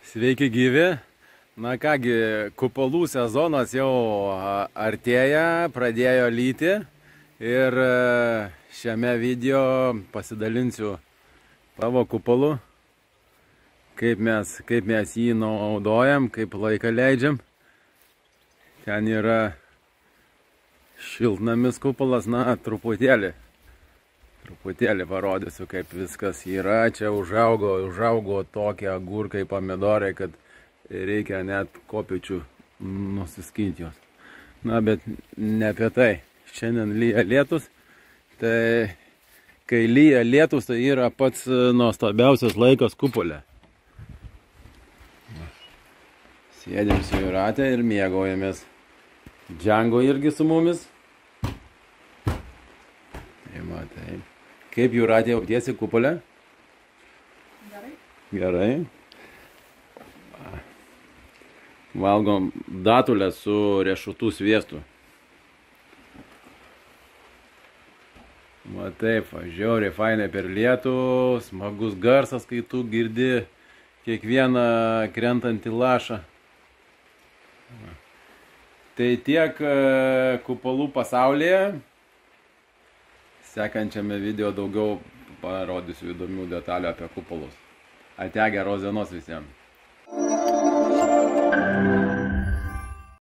Sveiki gyvi. Na kągi, kupolų sezonas jau artėja, pradėjo lyti ir šiame video pasidalinsiu savo kupolu, kaip mes jį naudojam, kaip laiką leidžiam. Ten yra šiltnamis kupolas, na truputėlį parodysiu, kaip viskas yra. Čia užaugo tokie agurkai, pomidorai, kad reikia net kopėčių nusiskinti juos. Na, bet ne apie tai. Šiandien lyja lietus. Tai kai lyja lietus, tai yra pats nuostabiausias laikas kupole. Sėdėm su Jūrate ir mėgaujamės. Django irgi su mumis. Tai matai. Kaip Jūratė jautiesi kupole? Gerai. Gerai. Valgom datulę su riešutų sviestu. Matai, žiauriai fainai per lietų, smagus garsas, kai tu girdi kiekvieną krentantį lašą. Tai tiek kupolų pasaulyje. Sekančiame video daugiau parodysiu įdomių detalių apie kupolus. Ate, geros dienos visiems.